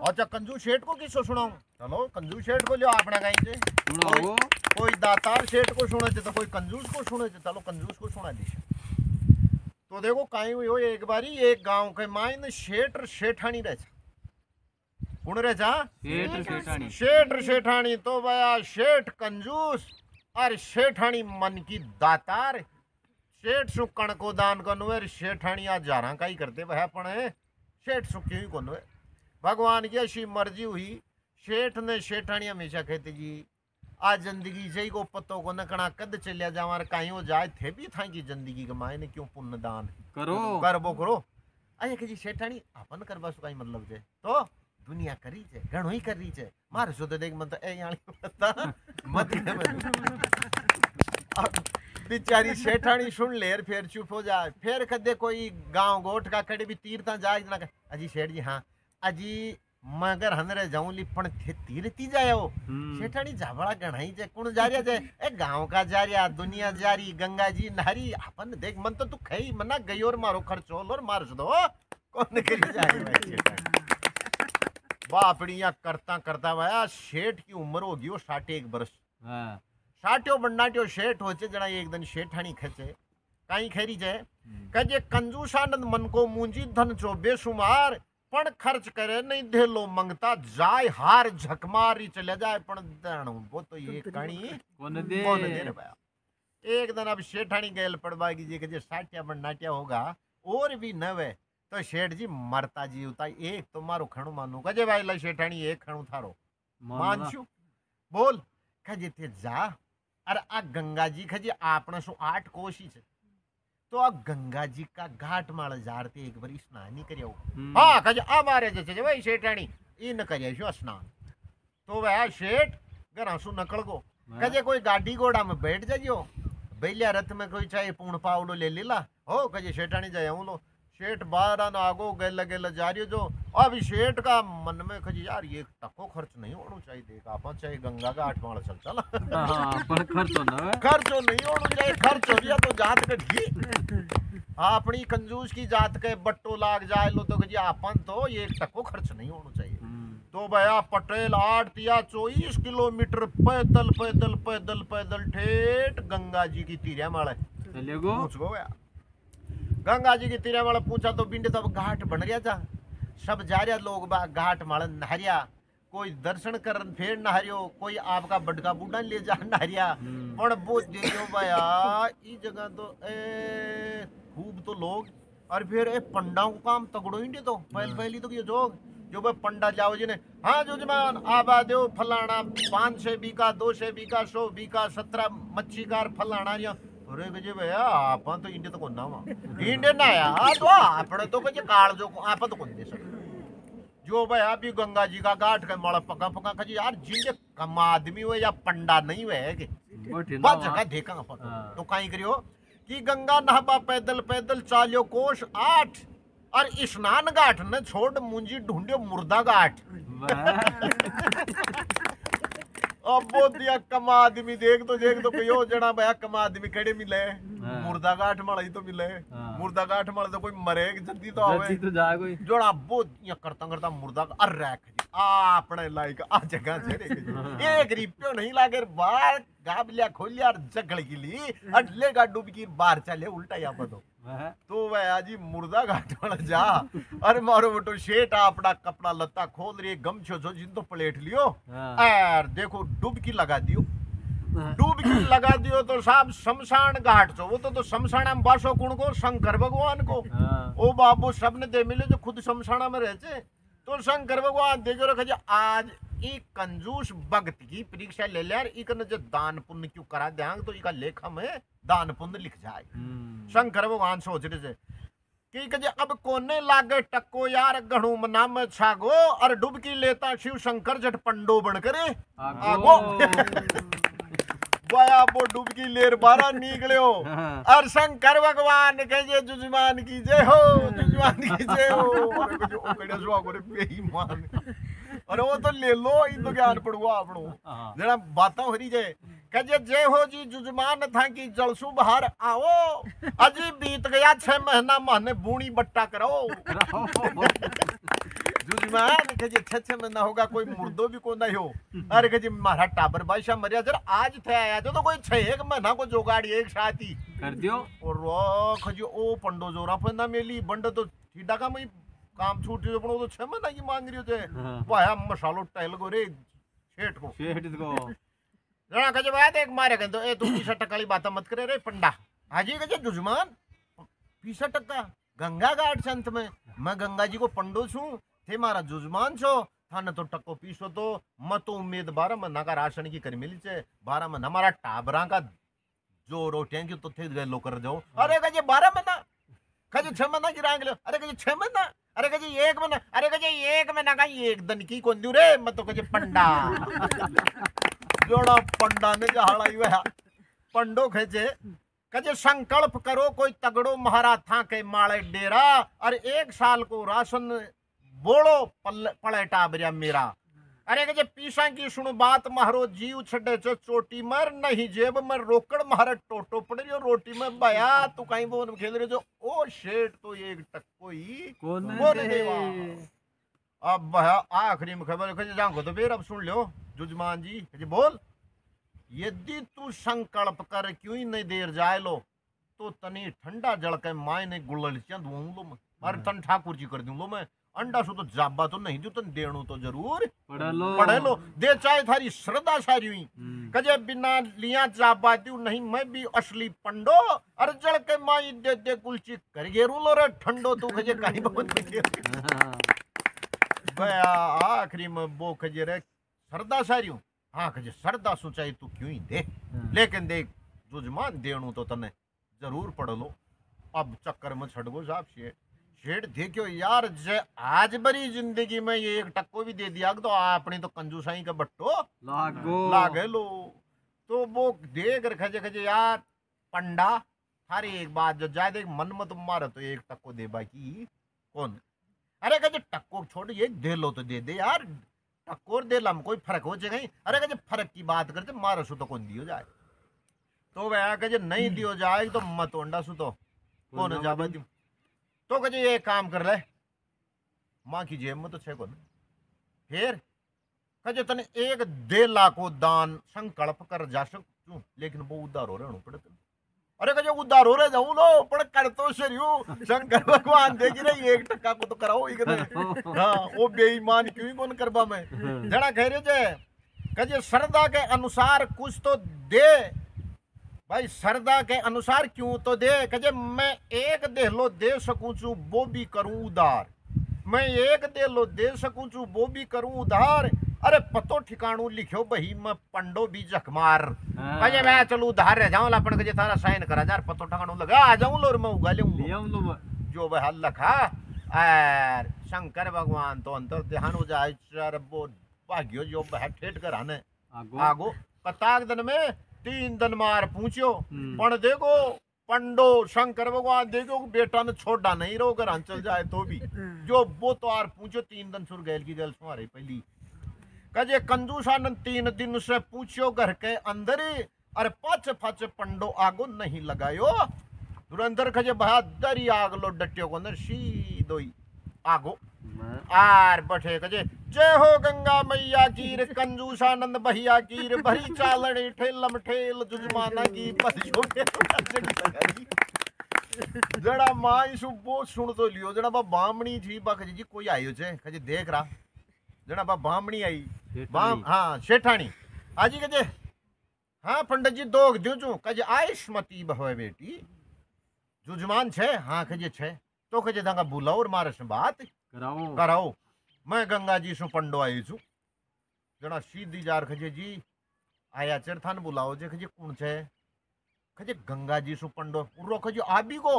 अच्छा कंजूस सेठ को किसको सुनाऊं? चलो कंजूस सेठ को लियो अपना कहीं से सुनाओ। कोई दातार सेठ को सुने थे तो कोई कंजूस को सुने थे। चलो कंजूस को सुना दी। तो देखो कहीं हुई हो एक बारी एक गांव के माइन सेठ सेठानी रहे। कौन रहे जा? सेठ सेठानी। तो भया सेठ कंजूस और सेठानी मन की दातार। सेठ सु कणको दान कनुए सेठानी आज जारा का ही करते वह पण सेठ सु क्यों ही कनुए। भगवान की ऐसी मर्जी हुई। सेठ ने सेठानी हमेशा कहते जी आज जिंदगी से ही को पत्तो को नकना कद चलिया जावा कहीं हो जाए थे भी था की जिंदगी के मायने क्यों पुण्य दान करो करबो करो। अरे कि जी सेठानी अपन करबा सु कई मतलब छे तो दुनिया करी छे घणो ही करी छे मार सो तो देख मन तो ए यानी पता मत बेचारी सेठानी सुन ले फिर चुप हो जाए। फिर कदे कोई गांव गोठ का कड़े भी तीर्थ जाए ना अजी सेठ जी हाँ अजी मगर हनरे जाऊं ली पण तीरती जायो। सेठानी जावड़ा गणाई जे कौन जा रिया जे ए गांव का जा रिया दुनिया जा रही गंगा जी नहरी अपन देख मन तो तू खई मना गई और मारो खर्चो और मार दो कौन करी जाए भाई सेठ। बापड़िया करता करता भाया सेठ की उम्र होगी वो 61 वर्ष। साट्यो बन्नाट्यो सेठ होचे जना एक दिन सेठानी खचे काई खैरी जे कजे कंजूसानंद मन को मुंजी धन चो बेसुमार पण खर्च करे नहीं धेलो मंगता जाय हार झकमारी चले जाए पण देणो वो तो ये कणी कोन दे रे भाया। एक दिन अब सेठानी गेल पड़वागी जी के जे साट्या बन्नाट्या होगा और भी नवे तो सेठ जी मरता जी उता एक तो मारो खणु मानू कजे भाई ला सेठानी एक खणु थारो मानछु बोल कजे ते जा अरे आ गंगा जी खजे आपने सो 8 कोशी छे तो आ गंगा जी का घाट माळ जारते एक बार स्नान नहीं करियो। हां कजे आ मारे जे भाई सेठानी ई न करियो छो स्नान तो वह सेठ घरा सु नकल गो कजे कोई गाड़ी घोड़ा में बैठ जाइयो बैलिया रथ में कोई चाहे पूर्ण पावड़ो ले लीला हो कजे सेठानी जाए हूं लो सेठ बाहर न आगो गेल गेल जा रही जो अभी सेठ का मन में खजी यार ये टको खर्च नहीं होना चाहिए देख आप चाहे गंगा का 8 माल चल चला पर खर्च नहीं होना चाहिए खर्च हो गया तो जात के ढी अपनी कंजूस की जात के बट्टो लाग जाए लो तो खजी अपन तो ये टको खर्च नहीं होना चाहिए। तो भैया पटेल 8 या 24 किलोमीटर पैदल पैदल पैदल पैदल ठेठ गंगा जी की तीरिया माले पहुंच गो भैया। गंगा जी की तीरे वाला पूछा तो बिंड तब घाट बन रहा था सब जा रहा लोग बा घाट माल नहरिया कोई दर्शन करन फिर नहरियो कोई आपका बड़का बूढ़ा ले जा नहरिया पर वो देखो भैया ई जगह तो खूब तो लोग और फिर ए पंडाओं को काम तगड़ो ही तो पहली तो ये जोग जो भाई पंडा जाओ जी ने हाँ जुजमान आबा दो फलाना 500 बीघा 200 बीघा 100 बीघा 17 मच्छीकार फलाना अरे गजे भैया आपन तो इंडिया तो कोन नावा इंडिया ना यार तो आपने तो कजे काल जो आपन तो कोन दे सक जो भैया भी गंगा जी का घाट के मळ पका पका खजी यार जिंदे कम आदमी हो या पंडा नहीं हुए के बात जगह देखा अपन तो काई करियो कि गंगा नहाबा पैदल पैदल चालियो कोश 8 और स्नान घाट ने छोड़ मुंजी ढूंढियो मुर्दा घाट अब वो दिया कम आदमी देख तो कहो जना भैया कम आदमी खड़े मिले मुर्दा घाट माला ही तो मिले मुर्दा घाट माला तो कोई मरे जल्दी तो आवे तो जा कोई जोड़ा वो या करता करता मुर्दा अरे अपने लाइक आ जगह से एक रिप्यो नहीं लागे बाहर गाब लिया खोल लिया जगड़ की ली अडले गा डूब की बाहर चले उल्टा यहाँ तो भैया जी मुर्दा घाट वाला जा अरे मारो बेटो शेठ अपना कपड़ा लत्ता खोल रही गमछो जो जिन तो प्लेट लियो यार देखो डुबकी लगा दियो डुबकी लगा दियो तो साहब शमशान घाट छो वो तो शमशाना में बासो कुण को शंकर भगवान को ओ बाबू सबने दे मिले जो खुद शमशाना में रहते तो शंकर भगवान देखो रखे आज एक कंजूस भक्त की परीक्षा ले लिया इकन जो दान पुण्य क्यों करा देंगे तो इका लेखा में दान पुण्य लिख जाए। शंकर भगवान सोच रहे थे कि अब कोने लागे टक्को यार गणु मना में छागो और डुबकी लेता शिव शंकर जट पंडो बन करे आगो बया वो डुबकी लेर बारा निकले हो और शंकर भगवान के जे जुजमान की जय हो जुजमान की जय हो बेईमान अरे वो तो ले लो इन तो ज्ञान पड़ुआ आपनो जरा बातें हो रही जाए कहे जय हो जी जुजमान था कि जलसु बाहर आओ अजी बीत गया 6 महीना माने बूणी बट्टा करो जुजमान कजे छछ में ना होगा कोई मुर्दो भी को नहीं हो। अरे कजे मारा टाबर बादशाह मरिया जरा आज थे आया तो कोई 6 महीना को जोगाड़ी एक साथ ही कर दियो और रो खजे ओ पंडो जोरा फंदा मेली बंड तो ठीडा का मई काम छूट जो पण वो तो 6 महीना की मांग रियो थे वाया मसालो टाइल गो रे सेठ को जरा कजे बात एक मारे गन तो ए तू 20 टका वाली बात मत करे रे पंडा हाजी कजे जुजमान 20 टका गंगा घाट संत में मैं गंगा जी को पंडो छू थे मारा जुजमान छो थाने तो टक्को पीसो तो मैं तो उम्मीद 12 महीना का राशन की कर मिली छे 12 महीना हमारा टाबरा का जो रोटियां की तो थे गए लो कर जाओ। अरे कजे 12 महीना कजे 6 महीना की रांग लो। अरे कजे 6 महीना अरे कजे 1 महीना अरे कजे 1 महीना का एक दिन की कौन दू रे मैं तो कजे पंडा जोड़ा पंडा ने जहाड़ा हुआ पंडो खेचे कजे संकल्प करो कोई तगड़ो महारा था के माले डेरा और 1 साल को राशन बोलो पड़े टाबरिया मेरा। अरे कजे पीसा की सुनो बात मारो जीव छड़े चो चोटी मर नहीं जेब में रोकड़ मारे टोटो पड़ रही रोटी में बया तू कहीं बोन खेल रहे जो ओ शेठ तो एक टक्को ही कौन देवा। अब बया आखिरी में खबर कजे जांगो तो फिर अब सुन लो जुजमान जी कजे बोल यदि तू संकल्प कर क्यों ही नहीं देर जाए लो तो तनी ठंडा जल के माय ने गुलल दूं लो मैं अरे तन ठाकुर जी कर दूं लो मैं अंडा सु तो जाबा तो नहीं जो तन देणु तो जरूर पढ़े लो दे चाहे थारी श्रद्धा सारी हुई कजे बिना लिया जाबा दू नहीं मैं भी असली पंडो अरे जल के माई दे दे कुलची कर गेरू लो रे ठंडो तू कजे कहीं बहुत बया आखिरी में वो कजे रे श्रद्धा सारी हूं हाँ कजे श्रद्धा सोचाई तू क्यों ही दे लेकिन देख जुजमान देणु तो तने जरूर पढ़ लो। अब चक्कर में छड़गो साहब शेठ देखियो यार जे आज बड़ी जिंदगी में ये 1 टक्को भी दे दिया तो आपने तो कंजूसाई का बट्टो लागे लो तो वो देख खजे खजे यार पंडा थारी एक बात जो जाए देख मन मत मारे तो 1 टक्को दे बाकी कौन अरे कजे टक्को छोड़ ये दे लो तो दे दे यार टक्कोर दे लम कोई फर्क हो जाए। अरे कजे फर्क की बात करते मारो सु तो कौन दियो जाए तो वह कजे नहीं दियो जाए तो मत ओंडा सु तो कौन जाबे दू तो कजे ये काम कर ले माँ की जेब में तो छे कौन फिर कजे तने 1 दे लाखो दान संकल्प कर जा सकूं लेकिन वो उधार हो रहनु पड़े। अरे कजे उधार हो रहे जाऊं लो पण कर तो शरियो शंकर भगवान देगी रे 1 टक्का को तो कराओ ही करे हां वो बेईमान क्यों कौन करबा मैं जड़ा कह रहे जे कजे श्रद्धा के अनुसार कुछ तो दे भाई श्रद्धा के अनुसार क्यों तो दे कजे मैं 1 देहलो दे सकूं छू वो भी करूं उधार मैं 1 देहलो दे सकूं छू वो भी करूं उधार। अरे पतो ठिकाणू लिखो बही मैं पंडो भी जखमार कजे मैं चलू उधार रह जाऊं अपन कजे थारा साइन करा यार पतो ठिकाणू लगा आ जाऊं लो मैं उगा लूं जो वह लखा और शंकर भगवान तो अंतर ध्यान हो जाए सर वो भाग्यो जो वह ठेठ कर आने आगो कताक दिन में 3 दिन मार पूछो पण देखो पंडो शंकर भगवान देखो बेटा ने छोड़ा नहीं रो घर चल जाए तो भी जो वो तो आर पूछो 3 दिन सुर गैल की गल सुमारे पहली कजे कंजूसानंद 3 दिन से पूछो घर के अंदर अरे पाचे पाचे पंडो आगो नहीं लगायो दुरंदर कजे बहादुर ही आग लो डटियो को अंदर सीधो ही आगो आर बैठे कजे जय हो गंगा मैया कीर कंजूसानंद भैया कीर भरी चालड़ी ठेलम ठेल जुजमाना की छोटे जड़ा माई सु वो सुन तो लियो जड़ा बा बामणी थी बा कजे जी कोई आयो छे कजे देख रहा जड़ा बा बामणी आई बाम हाँ शेठाणी आजी कजे हाँ पंडित जी दोग दू चू कजे आयुष्मती भवे बेटी जुजमान छे हाँ कजे छे तो कजे दांगा बुलाओ और मारे से बात कराओ मैं गंगा जी सु पंडो आई छू जड़ा सीधी जार खजे जी आया चर थान बुलाओ जे खजे कौन छे खजे गंगा जी सु पंडो उरो खजे आबी को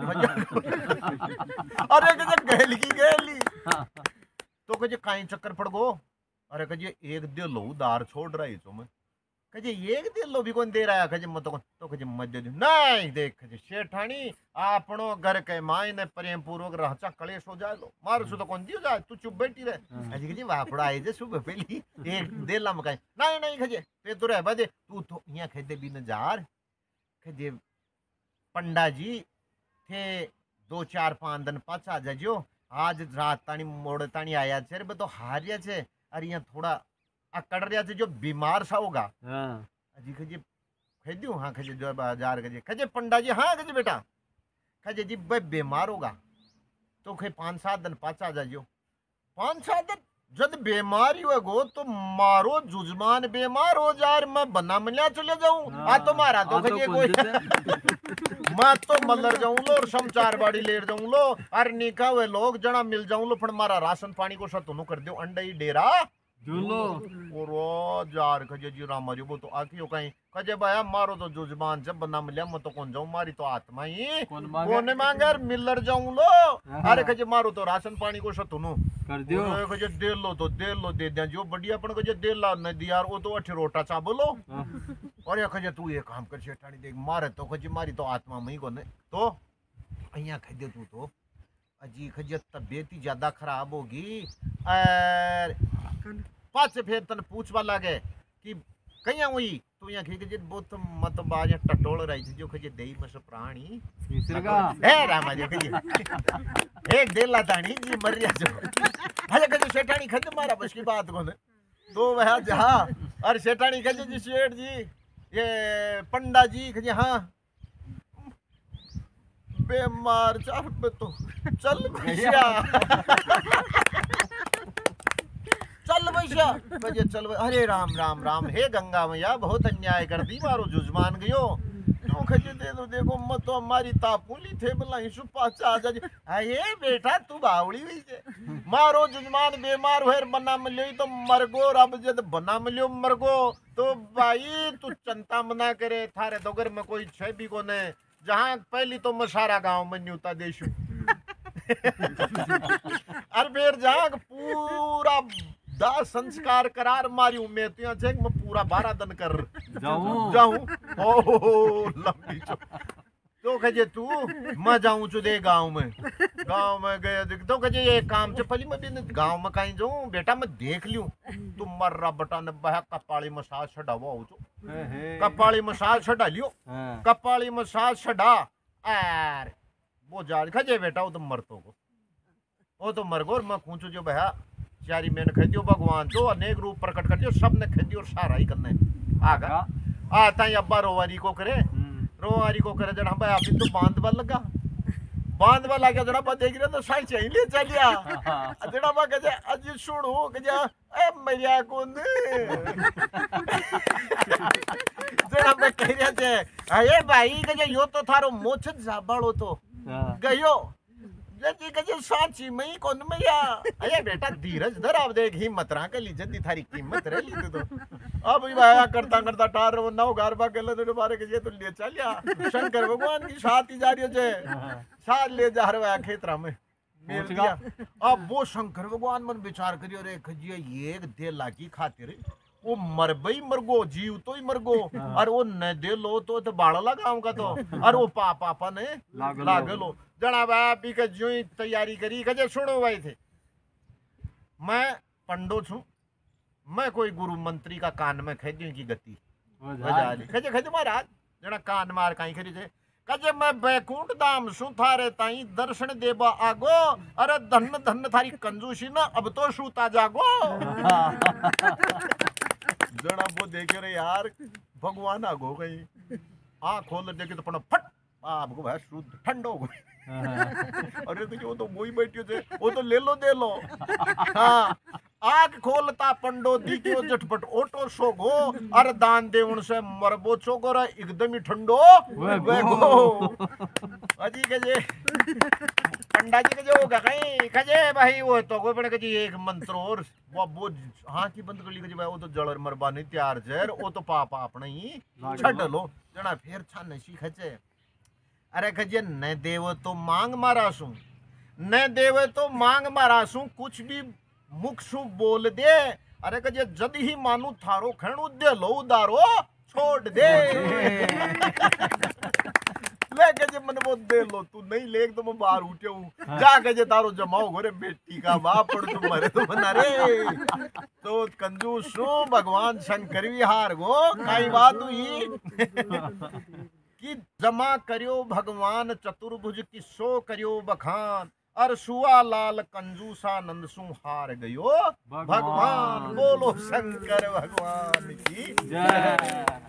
अरे कजे गहली तो कजे काई चक्कर पड़ गो अरे कजे 1 दे लो उधार छोड़ रही तो मैं कजे 1 दे लो भी कौन दे रहा है कजे मत तो कजे मत दे नहीं देख कजे शेठाणी आपनो घर के माई ने प्रेम पूर्वक रहचा कलेश हो जाए लो मार सु तो कौन दियो जाए तू चुप बैठी रहे अजी कजे वापड़ा आए जे सुबह पहली 1 दे लम काई नहीं कजे पे तो रह बदे तू तो यहां खेदे भी न जार कजे पंडा जी थे 2 4 5 दिन पाछा जाजो आज रात ताणी मोड़ ताणी आया छे रे तो हार्या छे अरे यहाँ थोड़ा आ कड़ रहा छे जो बीमार सा होगा अजी खजे खेद्यू हाँ खजे जो बाजार खजे पंडा जी हाँ खजे बेटा खजे जी भाई बीमार होगा तो खे 5-7 दिन पाचा जाजो 5-7 दिन जब बीमारी होगो तो मारो जुजमान बीमार हो जा मैं बना मिल्या चले जाऊं आ तो मारा तो खजे कोई मैं तो मलर जाऊं लो और समाचार बाड़ी लेट जाऊं लो अरे निका हुए लोग जना मिल जाऊं लो पण मारा राशन पानी को सतुनु कर दो अंडा ही डेरा झूलो और जार खजे जी रामा जी वो तो आखियो कहीं खजे भाया मारो तो जुजमान जब बना मिल्या मैं तो कौन जाऊं मारी तो आत्मा ही कौन मांगर मिलर जाऊं लो अरे खजे मारो तो राशन पानी को सतुनु कर दियो खजे दे लो तो दे लो दे दिया जो बढ़िया पण खजे दे ला नदी यार वो तो अठे रोटा चा बोलो और खजे तू ये काम कर शेठानी देख मारे तो खजे मारी तो आत्मा में ही कोने तो अहिया खजे तू तो अजी खजे तबीयत ही ज्यादा खराब होगी और पाछे फिर तन पूछवा लागे कि कहिया हुई तू यहाँ खी खजे बहुत मत बाज टटोल रही थी जो खजे देई मस प्राणी हे रामा जी खजे एक देला ताणी जी मरिया जो हले खजे शेठानी खजे मारा बस की बात कोने तो वह जा और शेठानी खजे जी शेठ जी ये पंडा जी खजे हाँ बीमार चार पे तो चल भैया चल भैया खजे चल अरे राम राम राम हे गंगा मैया बहुत अन्याय कर दी मारो जुजमान गयो तो खजे दे दो देखो मत तो हमारी तापुली थे बला हिसु पाचा आ जा अये बेटा तू बावड़ी हुई छे मारो जुजमान बीमार होर बना मिलियो तो मरगो रब जद बना मिलियो मरगो तो भाई तू चिंता मना करे थारे दोगर में कोई छे भी कोने जहां पहली तो मसारा गांव में न्यूता देशु अरे फिर जहां पूरा दा संस्कार करार मारी उम्मीद तो छे मैं पूरा 12 दिन कर जाऊं ओ लंबी तो खजे तू मैं जाऊं चु दे गांव में गया तो खजे ये काम से पहले मैं भी गांव में कहीं जाऊं बेटा मैं देख लियूं तू मर्रा बटा ने बहा कपाली मसाज छड़ावा हो जो कपाली मसाज छड़ा लियो कपाली मसाज छड़ा यार वो जा खजे बेटा वो तो मरतो को वो तो मरगोर मैं पूछू जो बहा चारी मैंने खदियो भगवान जो अनेक रूप प्रकट कर दियो सब ने खदियो और सारा ही करने आगा आता ही अब्बा रोवारी को करे रोवारी को करे जड़ा भाई आप तो बांधवा लगा बांधवा लगा जड़ा बा देख रहे तो साई चाहिए ले चलिया जड़ा बा कजे अज सुनो कजे ए मरिया कोन जड़ा बा कह रहा छे अरे भाई कजे यो तो थारो मोछ जाबाळो तो गयो जदी कजे साची मई कोन मरिया अरे बेटा धीरज धर अब देख हिम्मत रा के ली जदी थारी कीमत रे ली तो अब भाया करता करता टार वो नौ गारबा के ले तो बारे के जे तो ले चलिया शंकर भगवान की साथ ही जा रही छे साथ ले जा रहा खेतरा में मेल दिया अब वो शंकर भगवान मन विचार करियो रे खजिए एक दे लागी खातिर वो मरबई मरगो जीव तो ही मरगो और वो न दे लो तो बाड़ा लगाऊं का तो और वो पापा ने लागलो जना बाप के जो ही तैयारी करी कजे सुनो भाई थे मैं पंडो छू मैं कोई गुरु मंत्री का कान में खेदी की गति खजे खजे महाराज जना कान मार कहीं खरी थे कजे मैं बैकुंठ धाम सु थारे ताई दर्शन देबा आगो अरे धन धन थारी कंजूसी ना अब तो सूता जागो जड़ा वो देखे रे यार भगवान आगो कहीं आँख खोल देखे तो पड़ा फट आपको भाई शुद्ध ठंड हो गई अरे तो वो तो वही बैठियो थे वो तो ले लो दे लो हाँ आँख खोलता पंडो दी क्यों झटपट ओटो सोगो अरे दान दे उनसे मरबो चोको रे एकदम ही ठंडो वेगो अजी कजे पंडा जी कजे होगा कहीं कजे भाई वो तो कोई पड़े कजे एक मंत्र और वो हाँ की बंद कर ली कजे भाई वो तो जलर मरबा नहीं तैयार जर वो तो पापा अपने ही छड़ लो जना फिर छा नशी खचे अरे खजे न देव तो मांग मारासू न देव तो मांग मारासू कुछ भी मुख सु बोल दे अरे कजे जद ही मानू थारो खणु दे लो उदारो छोड़ दे ले कजे मन वो दे लो तू नहीं ले तो मैं बाहर उठे हूँ जा कजे तारो जमाओ घरे बेटी का बाप पड़ तू मरे तो बना रे तो कंजूस भगवान शंकर भी हार गो काई बात हुई कि जमा करियो भगवान चतुर्भुज की सो करियो बखान और सुआ लाल कंजूसा नंद सु हार गयो भगवान। बोलो शंकर भगवान की जय।